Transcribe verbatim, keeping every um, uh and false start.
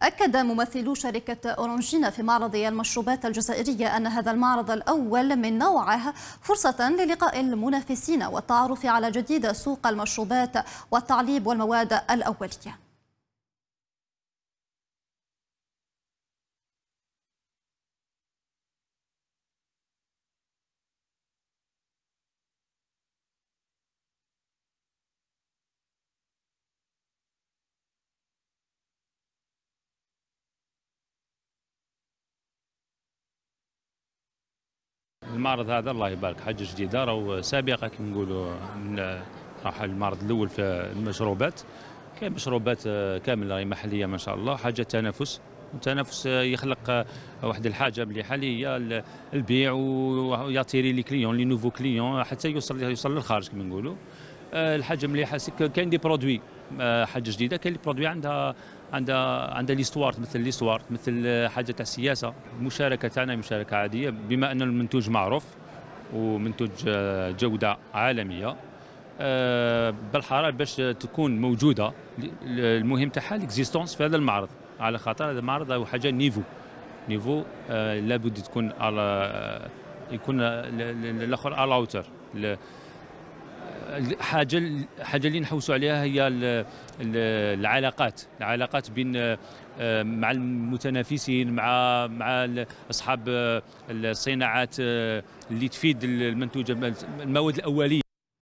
أكد ممثلو شركة أورنجينا في معرض المشروبات الجزائرية أن هذا المعرض الأول من نوعه فرصة للقاء المنافسين والتعرف على جديد سوق المشروبات والتعليب والمواد الأولية. المعرض هذا الله يبارك حاجه جديده، راهو سابقه كما نقولوا من راح المعرض الاول في المشروبات. كاين مشروبات كامله محليه ما شاء الله، حاجه تنافس. التنافس يخلق واحد الحاجه مليحه اللي هي البيع وياتيري لي كليون لي نوفو كليون حتى يوصل يوصل للخارج كما نقولوا. الحاجه مليحه كاين دي برودوي حاجه جديده، كاين لي برودوي عندها عندها عندها ليستوار تمثل ليستوار تمثل حاجه تاع السياسه. المشاركه تاعنا مشاركه عاديه بما ان المنتوج معروف ومنتوج جوده عالميه. بالحراره باش تكون موجوده المهم تاعها ليكزيستونس في هذا المعرض، على خاطر هذا المعرض هو حاجه نيفو نيفو لابد تكون على يكون الاخر على اوتر. حاجه حاجه اللي نحوسوا عليها هي العلاقات العلاقات بين مع المتنافسين، مع مع اصحاب الصناعات اللي تفيد المنتوجه المواد الاوليه.